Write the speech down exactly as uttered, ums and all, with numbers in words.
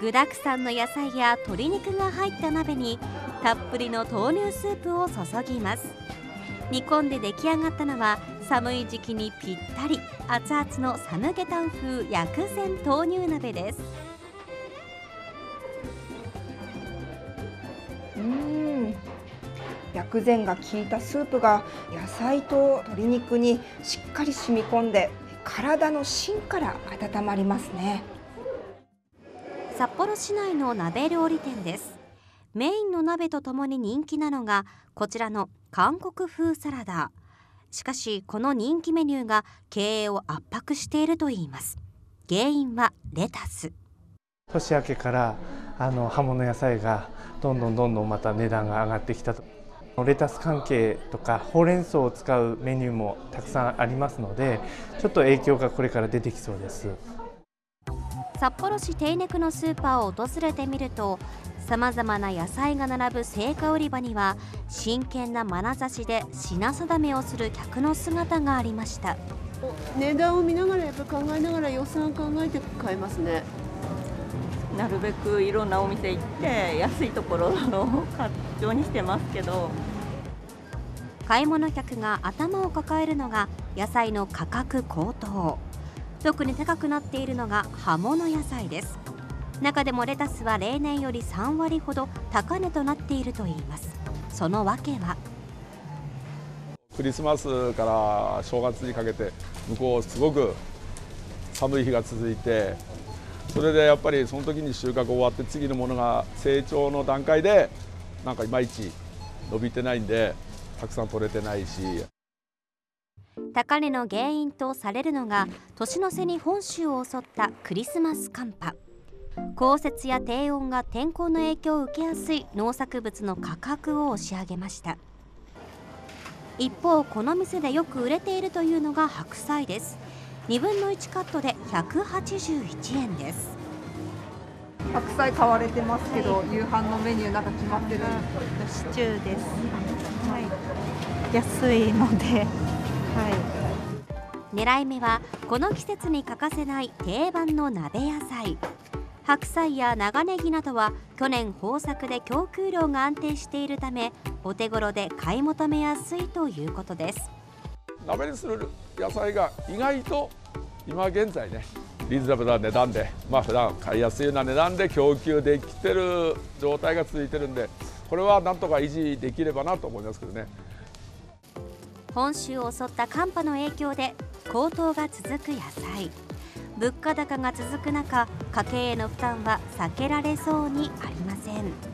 具だくさんの野菜や鶏肉が入った鍋にたっぷりの豆乳スープを注ぎます。煮込んで出来上がったのは寒い時期にぴったり熱々のサムゲタン風薬膳豆乳鍋です。 うーん、薬膳が効いたスープが野菜と鶏肉にしっかり染み込んで体の芯から温まりますね。 札幌市内の鍋料理店です。メインの鍋とともに人気なのがこちらの韓国風サラダ。しかしこの人気メニューが経営を圧迫しているといいます。原因はレタス。 年明けからあの葉物野菜がどんどんどんどんまた値段が上がってきたと。レタス関係とかほうれん草を使うメニューもたくさんありますので、ちょっと影響がこれから出てきそうです。 札幌市手稲区のスーパーを訪れてみると、さまざまな野菜が並ぶ青果売り場には真剣な眼差しで品定めをする客の姿がありました。 値段を見ながらやっぱ考えながら予算考えて買えますね。 なるべくいろんなお店行って安いところの買うようにしてますけど、 買い物客が頭を抱えるのが野菜の価格高騰。特に高くなっているのが葉物野菜です。中でもレタスは例年よりさんわりほど高値となっているといいます。その訳はクリスマスから正月にかけて向こうすごく寒い日が続いて、それでやっぱりその時に収穫終わって次のものが成長の段階でなんかいまいち伸びてないんでたくさん取れてないし。 高値の原因とされるのが年の瀬に本州を襲ったクリスマス寒波。降雪や低温が天候の影響を受けやすい農作物の価格を押し上げました。一方、この店でよく売れているというのが白菜です。にぶんのいちカットでひゃくはちじゅういちえんです。 白菜買われてますけど、夕飯のメニューなんか決まってる？ シチューです。はい、安いので、はい、 狙い目はこの季節に欠かせない定番の鍋野菜。白菜や長ネギなどは去年豊作で供給量が安定しているためお手頃で買い求めやすいということです。 鍋にする野菜が意外と今現在ねリーズナブルな値段で、まあ普段買いやすいような値段で供給できてる状態が続いてるんで、これはなんとか維持できればなと思いますけどね。 本州を襲った寒波の影響で高騰が続く野菜。物価高が続く中、家計への負担は避けられそうにありません。